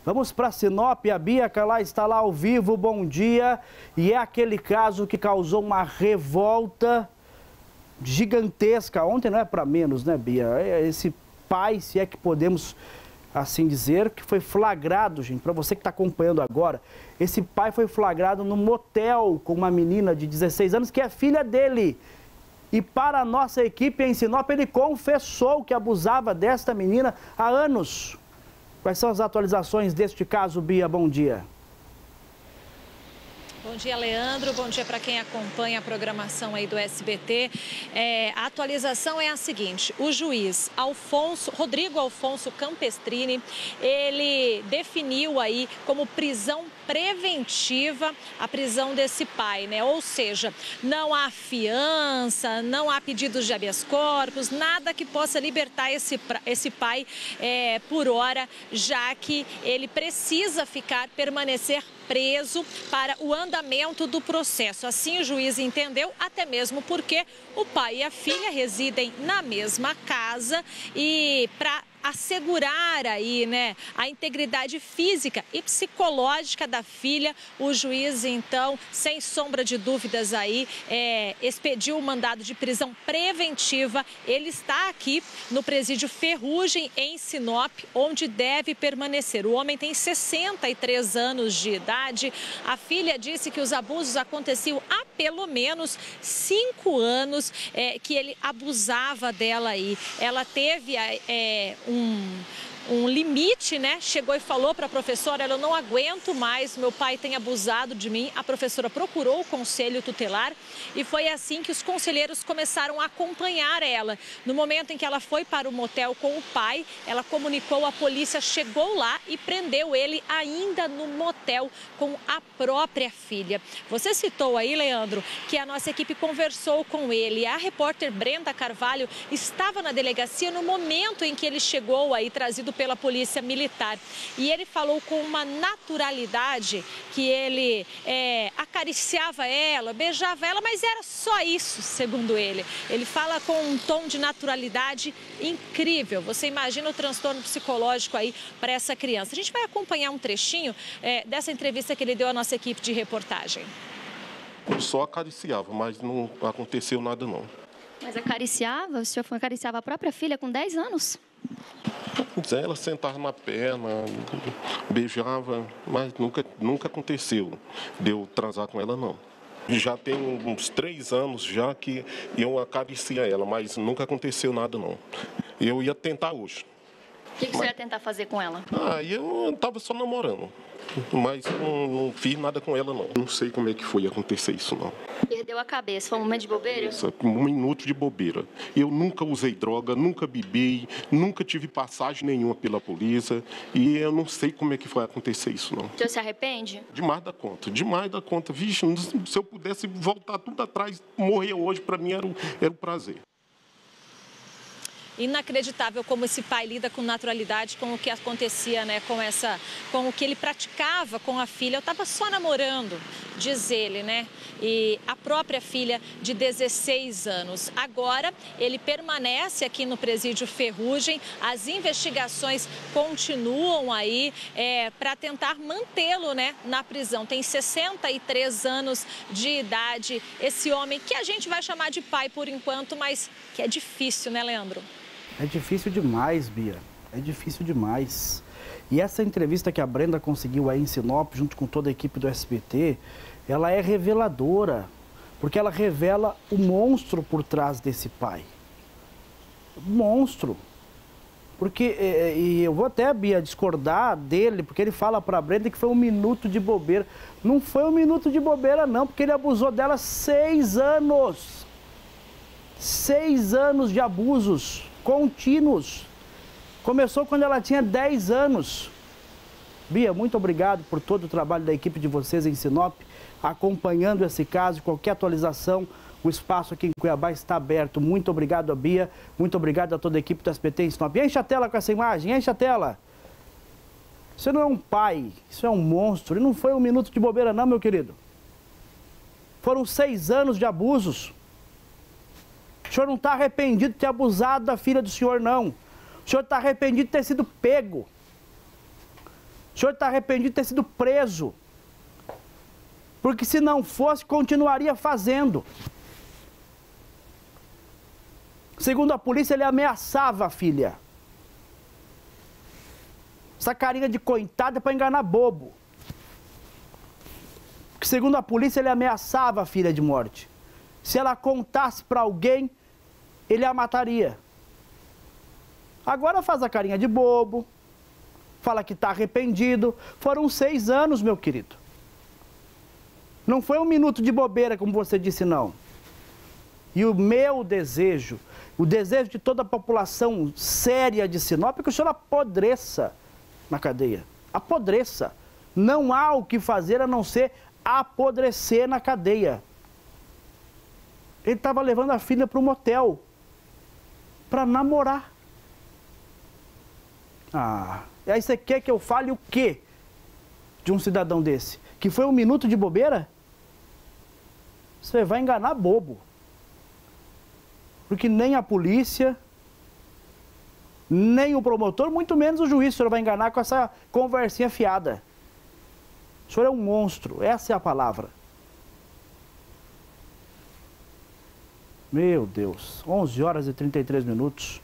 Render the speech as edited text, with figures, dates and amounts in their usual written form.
Vamos para Sinop, a Bia Calá está lá ao vivo, bom dia. E é aquele caso que causou uma revolta gigantesca. Ontem não é para menos, né, Bia? Esse pai, se é que podemos assim dizer, que foi flagrado, gente, para você que está acompanhando agora, esse pai foi flagrado no motel com uma menina de 16 anos, que é filha dele. E para a nossa equipe em Sinop, ele confessou que abusava desta menina há anos. Quais são as atualizações deste caso, Bia? Bom dia. Bom dia, Leandro. Bom dia para quem acompanha a programação aí do SBT. A atualização é a seguinte: o juiz Rodrigo Alfonso Campestrini, ele definiu aí como prisão preventiva a prisão desse pai, né? Ou seja, não há fiança, não há pedidos de habeas corpus, nada que possa libertar esse pai por hora, já que ele precisa permanecer preso para o andamento do processo. Assim o juiz entendeu, até mesmo porque o pai e a filha residem na mesma casa e para assegurar aí, né, a integridade física e psicológica da filha, o juiz, então, sem sombra de dúvidas aí, expediu o mandado de prisão preventiva. Ele está aqui no presídio Ferrugem, em Sinop, onde deve permanecer. O homem tem 63 anos de idade. A filha disse que os abusos aconteciam há pelo menos 5 anos que ele abusava dela aí. Ela teve um limite, né? Chegou e falou para a professora: eu não aguento mais, meu pai tem abusado de mim. A professora procurou o conselho tutelar e foi assim que os conselheiros começaram a acompanhar ela. No momento em que ela foi para o motel com o pai, ela comunicou, a polícia chegou lá e prendeu ele ainda no motel com a própria filha. Você citou aí, Leandro, que a nossa equipe conversou com ele. A repórter Brenda Carvalho estava na delegacia no momento em que ele chegou aí, trazido pela polícia militar. E ele falou com uma naturalidade que ele acariciava ela, beijava ela, mas era só isso, segundo ele. Ele fala com um tom de naturalidade incrível. Você imagina o transtorno psicológico aí para essa criança. A gente vai acompanhar um trechinho dessa entrevista que ele deu à nossa equipe de reportagem. Eu só acariciava, mas não aconteceu nada não. Mas acariciava? O senhor acariciava a própria filha com 10 anos? Ela sentava na perna, beijava, mas nunca aconteceu de eu transar com ela, não. Já tem uns 3 anos já que eu acaricia ela, mas nunca aconteceu nada, não. Eu ia tentar hoje. O que você ia tentar fazer com ela? Eu estava só namorando, mas não fiz nada com ela, não. Não sei como é que foi acontecer isso, não. Perdeu a cabeça, foi um momento de bobeira? Um minuto de bobeira. Eu nunca usei droga, nunca bebi, nunca tive passagem nenhuma pela polícia e eu não sei como é que foi acontecer isso, não. O senhor se arrepende? Demais da conta, demais da conta. Vixe, se eu pudesse voltar tudo atrás, morrer hoje, para mim era um prazer. Inacreditável como esse pai lida com naturalidade com o que acontecia, né, com o que ele praticava com a filha. Eu estava só namorando, diz ele, né? E a própria filha de 16 anos. Agora ele permanece aqui no presídio Ferrugem. As investigações continuam aí para tentar mantê-lo, né, na prisão. Tem 63 anos de idade. Esse homem que a gente vai chamar de pai por enquanto, mas que é difícil, né, Leandro? É difícil demais, Bia. É difícil demais. E essa entrevista que a Brenda conseguiu aí em Sinop, junto com toda a equipe do SBT, ela é reveladora. Porque ela revela o monstro por trás desse pai. Monstro. Porque, e eu vou até, Bia, discordar dele, porque ele fala pra Brenda que foi um minuto de bobeira. Não foi um minuto de bobeira, não, porque ele abusou dela 6 anos. 6 anos de abusos contínuos. Começou quando ela tinha 10 anos. Bia, muito obrigado por todo o trabalho da equipe de vocês em Sinop, acompanhando esse caso. Qualquer atualização, o espaço aqui em Cuiabá está aberto. Muito obrigado a Bia, muito obrigado a toda a equipe do SBT em Sinop. Enche a tela com essa imagem, enche a tela. Isso não é um pai, isso é um monstro. E não foi um minuto de bobeira não, meu querido. Foram 6 anos de abusos. O senhor não está arrependido de ter abusado da filha do senhor, não. O senhor está arrependido de ter sido pego. O senhor está arrependido de ter sido preso. Porque se não fosse, continuaria fazendo. Segundo a polícia, ele ameaçava a filha. Essa carinha de coitada é para enganar bobo. Porque segundo a polícia, ele ameaçava a filha de morte. Se ela contasse para alguém, ele a mataria. Agora faz a carinha de bobo, fala que está arrependido. Foram 6 anos, meu querido. Não foi 1 minuto de bobeira, como você disse, não. E o meu desejo, o desejo de toda a população séria de Sinop, é que o senhor apodreça na cadeia. Apodreça. Não há o que fazer a não ser apodrecer na cadeia. Ele estava levando a filha para um motel para namorar. E aí você quer que eu fale o quê de um cidadão desse? Que foi 1 minuto de bobeira? Você vai enganar bobo. Porque nem a polícia, nem o promotor, muito menos o juiz, o senhor vai enganar com essa conversinha fiada. O senhor é um monstro, essa é a palavra. Meu Deus, 11 horas e 33 minutos.